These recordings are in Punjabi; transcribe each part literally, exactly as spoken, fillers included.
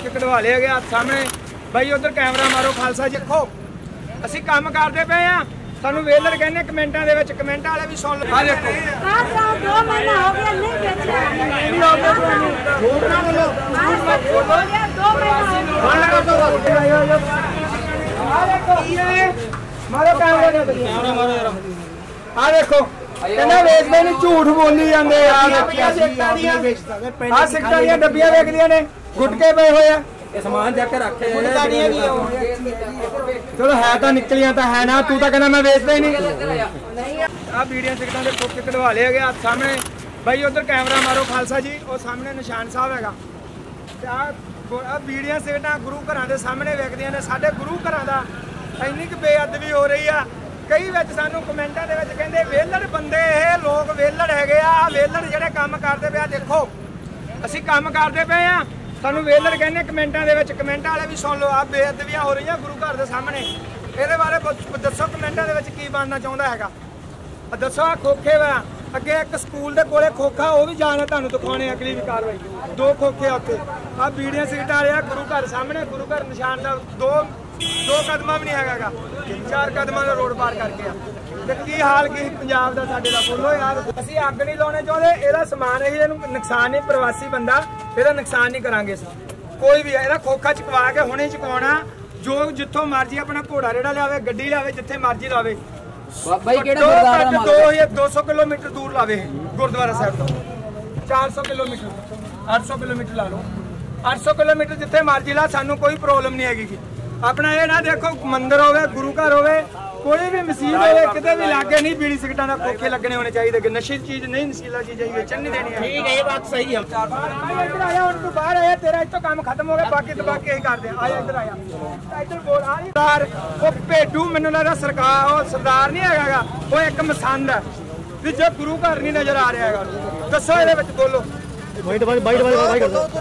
खोके कढ़वा लिया गया सामने भाई उधर कैमरा मारो खालसा जी देखो ਅਸੀਂ ਕੰਮ ਕਰਦੇ ਪਏ ਆ ਸਾਨੂੰ ਵੇਲਰ ਕਹਿੰਦੇ ਕਮੈਂਟਾਂ ਦੇ ਵਿੱਚ ਕਮੈਂਟ ਵਾਲੇ ਵੀ ਸੁਣ ਲਓ ਆ ਦੇਖੋ ਆਹ ਦੋ ਮਹੀਨਾ ਹੋ ਗਿਆ ਨਹੀਂ ਵੇਚਿਆ ਨਹੀਂ ਹੋ ਗਿਆ ਤੁਹਾਨੂੰ ਝੂਠ ਨਾ ਬੋਲੋ ਝੂਠ ਮਤ ਬੋਲੋ ਦੋ ਮਹੀਨਾ ਬੰਦ ਕਰ ਦੋ ਆ ਦੇਖੋ ਮਾਰੋ ਕੈਮਰਾ ਦੇ ਕੈਮਰਾ ਮਾਰੋ ਯਾਰ ਆ ਦੇਖੋ ਕਹਿੰਦਾ ਵੇਚਦੇ ਨਹੀਂ ਝੂਠ ਬੋਲੀ ਜਾਂਦੇ ਯਾਰ ਆ ਸਿੱਕਾ ਦੀਆਂ ਡੱਬੀਆਂ ਵੇਚਦੀਆਂ ਨੇ ਗੁਟਕੇ ਪਏ ਹੋਏ ਆ समान जाके रखे चलो है तो निकलियां तो है ना तू तो कहना मैं बेचता ही नहीं आ बीड़ियां सिगरेटां दे खोके कढ़वा लिया गया सामने भाई उधर कैमरा मारो खालसा जी और सामने निशान साहब हैगा ते आ बीड़ियां सिगरेटां गुरु घरां दे सामने विकदियां ने साडे गुरु घरां दा इंनी क बेअदबी हो रही आ कई विच सानू कमेंटां दे विच कहंदे वेलड़ बंदे इह लोग वेलड़ हैगे आ वेलड़ जिहड़े काम करदे पे देखो ਅਸੀਂ ਕੰਮ ਕਰਦੇ ਪਏ ਆ ਸਾਨੂੰ ਵੇਲਰ ਕਹਿੰਦੇ ਕਮੈਂਟਾਂ ਦੇ ਵਿੱਚ ਕਮੈਂਟ ਵਾਲੇ ਵੀ ਸੁਣ ਲਓ ਆ ਬੇਅਦਬੀਆਂ ਹੋ ਰਹੀਆਂ ਗੁਰੂ ਘਰ ਦੇ ਸਾਹਮਣੇ ਇਹਦੇ ਬਾਰੇ ਦੱਸੋ ਕਮੈਂਟਾਂ ਦੇ ਵਿੱਚ ਕੀ ਬਣਨਾ ਚਾਹੁੰਦਾ ਹੈਗਾ ਦੱਸੋ ਆ ਖੋਖੇ ਵਾ ਅੱਗੇ ਇੱਕ ਸਕੂਲ ਦੇ ਕੋਲੇ ਖੋਖਾ ਉਹ ਵੀ ਜਾਣਾ ਤੁਹਾਨੂੰ ਦਿਖਾਉਣੇ ਅਗਲੀ ਵੀ ਕਾਰਵਾਈ ਦੋ ਖੋਖੇ ਉੱਥੇ ਆ ਬੀੜੀਆਂ ਸਿਗਰਟਾਂ ਵਾਲੇ ਆ ਗੁਰੂ ਘਰ ਸਾਹਮਣੇ ਗੁਰੂ ਘਰ ਨਿਸ਼ਾਨ ਦਾ ਦੋ ਦੋ ਕਦਮਾਂ ਵੀ ਨਹੀਂ ਹੈਗਾਗਾ ਚਾਰ ਕਦਮਾਂ ਦਾ ਰੋਡ ਪਾਰ ਕਰਕੇ ਆ ਤੇ ਕੀ ਹਾਲ ਕੀ ਪੰਜਾਬ ਦਾ ਸਾਡੇ ਦਾ ਬੋਲੋ ਯਾਰ ਅਸੀਂ ਅੱਗ ਨਹੀਂ ਲਾਉਣੇ ਚਾਹੁੰਦੇ ਇਹਦਾ ਸਮਾਨ ਇਹ ਇਹਨੂੰ ਨੁਕਸਾਨ ਨਹੀਂ ਪ੍ਰਵਾਸੀ ਬੰਦਾ ਇਹਦਾ ਨੁਕਸਾਨ ਨਹੀਂ ਕਰਾਂਗੇ ਅਸੀਂ ਕੋਈ ਵੀ ਇਹਦਾ ਖੋਖਾ ਚਕਵਾ ਕੇ ਹੁਣੇ ਚਕਵਾਉਣਾ ਜੋ ਜਿੱਥੋਂ ਮਰਜ਼ੀ ਆਪਣਾ ਘੋੜਾ ਰੇੜਾ ਲਿਆਵੇ ਗੱਡੀ ਲਿਆਵੇ ਜਿੱਥੇ ਮਰਜ਼ੀ ਲਾਵੇ ਬਾਈ ਕਿਹੜਾ ਗੁਰਦੁਆਰਾ ਦਾ ਮਾਲਕ ਦੋ ਸੌ ਕਿਲੋਮੀਟਰ ਦੂਰ ਲਾਵੇ ਗੁਰਦੁਆਰਾ ਸਾਹਿਬ ਤੋਂ ਚਾਰ ਸੌ ਕਿਲੋਮੀਟਰ ਅੱਠ ਸੌ ਕਿਲੋਮੀਟਰ ਲਾ ਲਓ ਅੱਠ ਸੌ ਕਿਲੋਮੀਟਰ ਜਿੱਥੇ ਮਰਜ਼ੀ ਲਾ ਸਾਨੂੰ ਕੋਈ ਪ੍ਰੋਬਲਮ ਨਹੀਂ ਹੈਗੀ ਆਪਣਾ ਇਹ ਨਾ ਦੇਖੋ ਮੰਦਿਰ ਹੋਵੇ ਗੁਰੂ ਘਰ ਹੋਵੇ कोई भी मसीद होवे किते भी लागे नहीं बीड़ी सिगरेटां दा खोखे लगने होने चाहिए कि नशे चीज नहीं नशीला चीज है बेचन नहीं देनी है ठीक है ये बात सही है इधर आया हुन तू बाहर आया तेरा इतो काम खत्म हो गया बाकी तो बाकी यही कर दे आया इधर आया इधर बोल आ सरदार ओ भेडू मेनू लगदा सरकार ओ सरदार नहीं हैगा ओ एक मसंद है भी जो गुरु घर नहीं नजर आ रहा हैगा दसो ਇਹਦੇ ਵਿੱਚ ਬੋਲੋ ਬਾਈਟ ਬਾਈਟ ਬਾਈਟ ਬਾਈਟ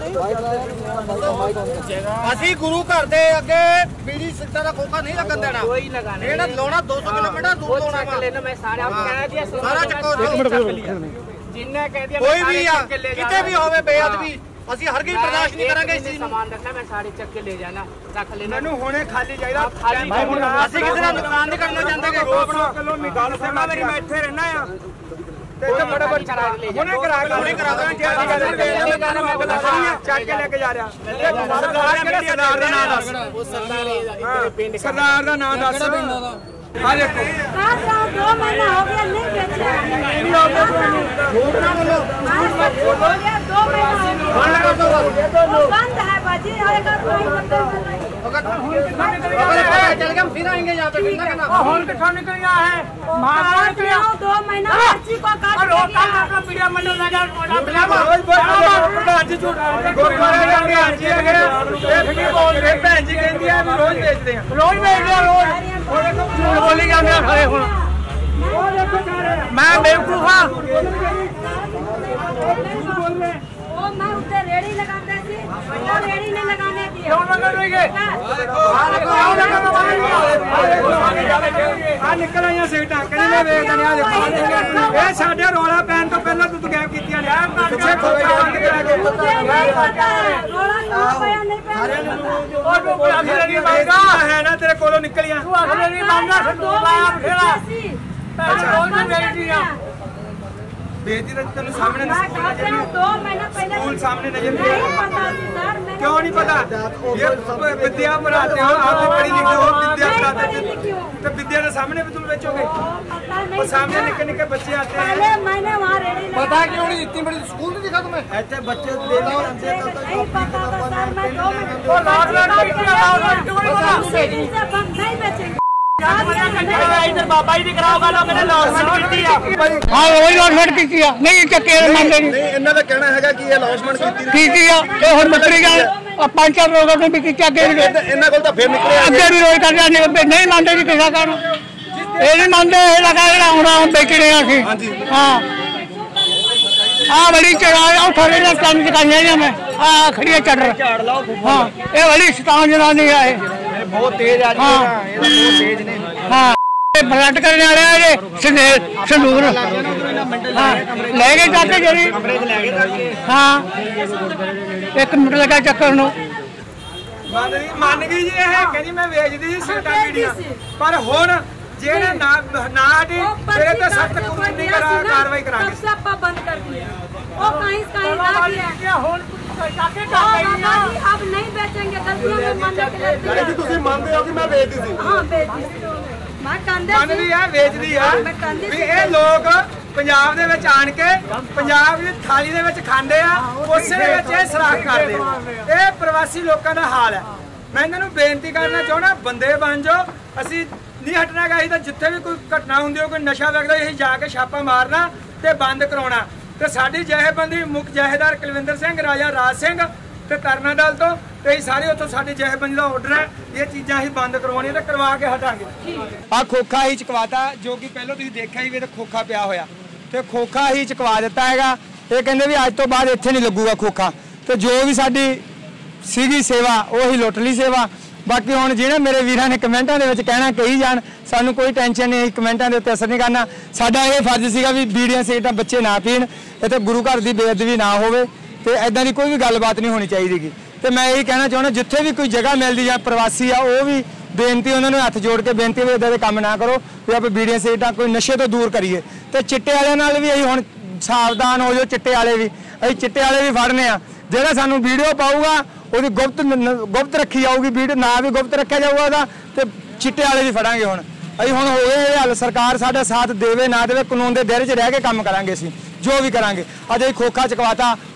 ਅਸੀਂ ਗੁਰੂ ਘਰ ਦੇ ਅੱਗੇ ਬੀੜੀ ਸਿਗਰਟਾਂ ਦਾ ਖੋਖਾ ਨਹੀਂ ਲੱਗਣ ਦੇਣਾ ਕੋਈ ਲਗਾਣਾ ਇਹਦਾ ਲਾਉਣਾ ਦੋ ਸੌ ਕਿਲੋਮੀਟਰ ਦੂਰ ਲਾਉਣਾ ਚੱਕ ਲੈਣਾ ਮੈਂ ਸਾਰਾ ਕਹਿ ਦਿਆ ਸਾਰਾ ਚੱਕੋ ਜਿੰਨਾ ਕਹਿ ਦਿਆ ਕੋਈ ਵੀ ਆ ਕਿਤੇ ਵੀ ਹੋਵੇ ਬੇਅਦਬੀ ਅਸੀਂ ਹਰ ਕੋਈ ਬਰਦਾਸ਼ਤ ਨਹੀਂ ਕਰਾਂਗੇ ਇਸ ਚੀਜ਼ ਨੂੰ ਸਮਾਨ ਰੱਖਣਾ ਮੈਂ ਸਾਰੇ ਚੱਕ ਕੇ ਲੈ ਜਾਣਾ ਰੱਖ ਲੈਣਾ ਮੈਨੂੰ ਹੁਣੇ ਖਾਲੀ ਚਾਹੀਦਾ ਅਸੀਂ ਕਿਸੇ ਦਾ ਨੁਕਸਾਨ ਨਹੀਂ ਕਰਨਾ ਚਾਹੁੰਦੇ ਕਿ ਦੋ ਸੌ ਕਿਲੋਮੀਟਰ ਸਮਾਂ ਮੇਰੀ ਮੈਂ ਇੱਥੇ ਰਹਿਣਾ ਆ ਤੇ ਇੱਥੇ ਬੜਾ ਬੜਾ ਕਰਾ ਕੇ ਹੁਣੇ ਕਰਾ ਕੇ ਹੁਣੇ ਕਰਾ ਦਾਂ ਜੇ ਚੱਕ ਕੇ ਲੈ ਕੇ ਜਾ ਰਿਹਾ ਸਰਦਾਰ ਕਿਹੜਾ ਸਰਦਾਰ ਦਾ ਨਾਮ ਦੱਸ ਉਹ ਸਰਦਾਰ ਪਿੰਡ ਸਰਦਾਰ ਦਾ ਨਾਮ ਦੱਸ ਆ ਦੇਖੋ ਆਹ ਦੋ ਮਹੀਨਾ ਹੋ ਗਿਆ ਨਹੀਂ ਵੇਚਿਆ ਨਹੀਂ ਹੋ ਗਿਆ ਤੁਹਾਨੂੰ ਝੂਠ ਨਾ ਬੋਲੋ ਝੂਠ ਮਤ ਬੋਲੋ ਦੋ ਮਹੀਨਾ ਬੰਦ ਕਰ ਦੋ ਬੰਦ ਹੈ ਬਾਜੀ ਆਏਗਾ ਕੋਈ ਮਤਲਬ चल के हम फिर आएंगे यहाँ पे और कितना निकल गया है महाराज दो महीना अर्जी को काट दिया मीडिया मंडल नजर रोज प्रधान जी झूठ गुरुद्वारे जाके अर्जी है ये बोल रहे भैन जी कहती है हम रोज बेचते हैं रोज बेच रहे रोज झूठ बोली जाते हैं खड़े होना मैं बेवकूफ हां ओ मैं उधर रेड़ी लगाते थी वो रेड़ी नहीं लगाने दी क्यों लगा दोगे आ निकल आईਆਂ ਸਿਗਰਟਾਂ ਕਹਿੰਦੇ ਮੈਂ ਵੇਖਦਾ ਨਹੀਂ ਆ ਦੇਖੋ ਇਹ ਸਾਡੇ ਰੋਲਾ ਪੈਣ ਤੋਂ ਪਹਿਲਾਂ ਤੂੰ ਗੈਪ ਕੀਤੀਆਂ ਨੇ ਪਿੱਛੇ ਖੋਖਾ ਬੰਦ ਕਰਾ ਕੇ ਰੋਲਾ ਨਾ ਪਿਆ ਨਹੀਂ ਪਿਆ ਸਾਰਿਆਂ ਨੂੰ ਉਹ ਕੋਈ ਅਖਰੇ ਨਹੀਂ ਮੰਗਾ ਹੈ ਨਾ ਤੇਰੇ ਕੋਲੋਂ ਨਿਕਲੀਆਂ ਤੂੰ ਅਖਰੇ ਨਹੀਂ ਮੰਗਾ ਸੰਦੂਕ ਲਾਇਆ ਬਥੇਰਾ ਪੈਸੇ ਰੋਜ਼ ਦੀ ਬੇਇੱਜ਼ਤੀ ਆ बेटी तेन सामने दो महीना पहले स्कूल सामने नजर नहीं पता सर क्यों नहीं पता ये विद्या पढ़ाते हो आप भी पढ़ी लिखी हो विद्या पढ़ाते हो तो विद्या के सामने भी तुम बेचोगे और सामने निके निके बच्चे आते हैं पहले मैंने वहां रेडी पता क्यों नहीं इतनी बड़ी स्कूल नहीं दिखा तुम्हें ऐसे बच्चे देना नहीं पता था सर मैं दो महीने वो लाख लाख नहीं बेचेंगे इधर बाबा ही दिख रहा होगा लोग मैंने लॉन्चमेंट की है हां वही लॉन्चमेंट की है नहीं चक्के मानते नहीं इन्हां दा कहना हैगा कि ये लॉन्चमेंट कीती की की ते हुन मंत्री गए आ पांच चार लोगों ने भी की चक्के इन्हां कोल तां फिर निकले अगे भी रोज कर जाने नहीं मानते जी किसा कारण ये नहीं मानते ये लगा जेड़ा हुन हम बेच रहे हैं हां जी हां आ बड़ी चढ़ा उठाने का काम चकाइयां ने मैं आ खड़िया चढ़ हां ये बड़ी शैतान जनानी है बहुत तेज आ रही है ये बहुत तेज ने हां ब्लड करने वाले है ये संदेर संदूर हां ले गए जाके जरी हां एक मिनट लगा चक्कर नु ਮੰਨ ਗਈ ਮੰਨ ਗਈ ਜੀ ਇਹ ਕਹਿੰਦੀ ਮੈਂ ਵੇਚਦੀ ਸੀ ਸਿਗਰਟਾਂ ਬੀੜੀਆਂ ਪਰ ਹੁਣ ਜਿਹੜੇ ਨਾ ਨਾ ਹਟੀ ਤੇਰੇ ਤੇ ਸਖਤ ਕਾਨੂੰਨੀ ਕਾਰਵਾਈ ਕਰਾਂਗੇ। तब से आप बंद कर दिए वो कहीं कहीं ना दिया अब नहीं बेचेंगे गलतियों में मानने के लिए ਜੀ ਤੁਸੀਂ ਮੰਨਦੇ ਹੋ ਕਿ ਮੈਂ ਵੇਚਦੀ ਸੀ? हाँ बेचती मैं कंधे ਮੰਨਦੀ ਆ ਵੇਚਦੀ ਆ ਵੀ ਇਹ ਲੋਕ ਪੰਜਾਬ ਦੇ ਵਿੱਚ ਆਣ ਕੇ ਪੰਜਾਬ ਦੀ ਥਾਲੀ ਦੇ ਵਿੱਚ ਖਾਂਦੇ ਆ ਉਸੇ ਦੇ ਵਿੱਚ ਇਹ ਸਰਾਖ ਕਰਦੇ ਆ। ਇਹ ਪ੍ਰਵਾਸੀ ਲੋਕਾਂ ਦਾ ਹਾਲ ਹੈ। ਮੈਂ ਇਹਨਾਂ ਨੂੰ ਬੇਨਤੀ ਕਰਨਾ ਚਾਹੁੰਦਾ ਬੰਦੇ ਬਣ ਜਾਓ। ਅਸੀਂ ਨਹੀਂ ਹਟਣਾ ਗਾ। ਅਸੀਂ ਤਾਂ ਜਿੱਥੇ ਵੀ ਕੋਈ ਘਟਨਾ ਹੁੰਦੀ ਹੋ ਕੋਈ ਨਸ਼ਾ ਵਿਕਦਾ ਅਸੀਂ ਜਾ ਕੇ ਛਾਪਾ ਮਾਰਨਾ ਤੇ ਬੰਦ ਕਰਾਉਣਾ। ਤੇ ਸਾਡੀ ਜਥੇਬੰਦੀ ਮੁੱਖ ਜਥੇਦਾਰ ਕੁਲਵਿੰਦਰ ਸਿੰਘ ਰਾਜਾ ਰਾਜ ਸਿੰਘ ਤੇ ਤਰਨਾ ਦਲ ਤੋਂ ਤੇ ਸਾਰੇ ਉੱਥੋਂ ਸਾਡੀ ਜਥੇਬੰਦੀ ਦਾ ਆਰਡਰ ਹੈ ਇਹ ਚੀਜ਼ਾਂ ਅਸੀਂ ਬੰਦ ਕਰਵਾਉਣੀਆਂ ਤੇ ਕਰਵਾ ਕੇ ਹਟਾਂਗੇ। ਆ ਖੋਖਾ ਹੀ ਚਕਵਾਤਾ ਜੋ ਕਿ ਪਹਿਲਾਂ ਤੁਸੀਂ ਦੇਖਿਆ ਹੀ ਵੀ ਇਹ ਖੋਖਾ ਪਿਆ ਹੋਇਆ ਤੇ ਖੋਖਾ ਹੀ ਚਕਵਾ ਦਿੱਤਾ ਹੈਗਾ। ਇਹ ਕਹਿੰਦੇ ਵੀ ਅੱਜ ਤੋਂ ਬਾਅਦ ਇੱਥੇ ਨਹੀਂ ਲੱਗੂਗਾ ਖੋਖਾ ਤੇ ਜੋ ਵੀ ਸਾਡੀ ਸੀਗੀ ਸੇਵਾ ਉਹੀ ਲੁੱਟ ਲਈ ਸੇਵਾ। ਬਾਕੀ ਹੁਣ ਜਿਹੜੇ ਮੇਰੇ ਵੀਰਾਂ ਨੇ ਕਮੈਂਟਾਂ ਦੇ ਵਿੱਚ ਕਹਿਣਾ ਕਹੀ ਜਾਣ ਸਾਨੂੰ ਕੋਈ ਟੈਨਸ਼ਨ ਨਹੀਂ। ਕਮੈਂਟਾਂ ਦੇ ਉੱਤੇ ਅਸਰ ਨਹੀਂ ਕਰਨਾ। ਸਾਡਾ ਇਹ ਫਰਜ਼ ਸੀਗਾ ਵੀ ਬੀੜੀਆਂ ਸਿਗਰਟਾਂ ਬੱਚੇ ਨਾ ਪੀਣ ਇੱਥੇ ਗੁਰੂ ਘਰ ਦੀ ਬੇਅਦਬੀ ਨਾ ਹੋਵੇ ਤੇ ਐਦਾਂ ਦੀ ਕੋਈ ਵੀ ਗੱਲਬਾਤ ਨਹੀਂ ਹੋਣੀ ਚਾਹੀਦੀਗੀ। ਤੇ ਮੈਂ ਇਹੀ ਕਹਿਣਾ ਚਾਹੁੰਦਾ ਜਿੱਥੇ ਵੀ ਕੋਈ ਜਗ੍ਹਾ ਮਿਲਦੀ ਜਾਂ ਪ੍ਰਵਾਸੀ ਆ ਉਹ ਵੀ ਬੇਨਤੀ ਉਹਨਾਂ ਨੂੰ ਹੱਥ ਜੋੜ ਕੇ ਬੇਨਤੀ ਵੀ ਇੱਦਾਂ ਦੇ ਕੰਮ ਨਾ ਕਰੋ ਵੀ ਆਪਾਂ ਬੀੜੀਆਂ ਸਿਗਰਟਾਂ ਕੋਈ ਨਸ਼ੇ ਤੋਂ ਦੂਰ ਕਰੀਏ। ਤੇ ਚਿੱਟੇ ਵਾਲਿਆਂ ਨਾਲ ਵੀ ਅਸੀਂ ਹੁਣ ਸਾਵਧਾਨ ਹੋ ਜਾਓ। ਚਿੱਟੇ ਵਾਲੇ ਵੀ ਅਸੀਂ ਚਿੱਟੇ ਵਾਲੇ ਵੀ ਫੜਨੇ ਆ। ਜਿਹੜਾ ਸਾਨੂੰ ਵੀਡੀਓ ਪਾਊਗਾ ਉਹਦੀ ਗੁਪਤ ਗੁਪਤ ਰੱਖੀ ਜਾਊਗੀ। ਵੀਡੀਓ ਨਾ ਵੀ ਗੁਪਤ ਰੱਖਿਆ ਜਾਊਗਾ ਉਹਦਾ ਤੇ ਚਿੱਟੇ ਵਾਲੇ ਵੀ ਫੜਾਂਗੇ। ਹੁਣ ਅਸੀਂ ਹੁਣ ਹੋ ਗਏ ਇਹ ਹੱਲ ਸਰਕਾਰ ਸਾਡਾ ਸਾਥ ਦੇਵੇ ਨਾ ਦੇਵੇ ਕਾਨੂੰਨ ਦੇ ਦਾਇਰੇ 'ਚ ਰਹਿ ਕੇ ਕੰਮ ਕਰਾਂਗੇ। ਅਸੀਂ ਜੋ ਵੀ ਕਰਾਂਗੇ। ਅੱਜ ਅਸੀਂ ਖੋਖਾ ਚਕਵਾਤਾ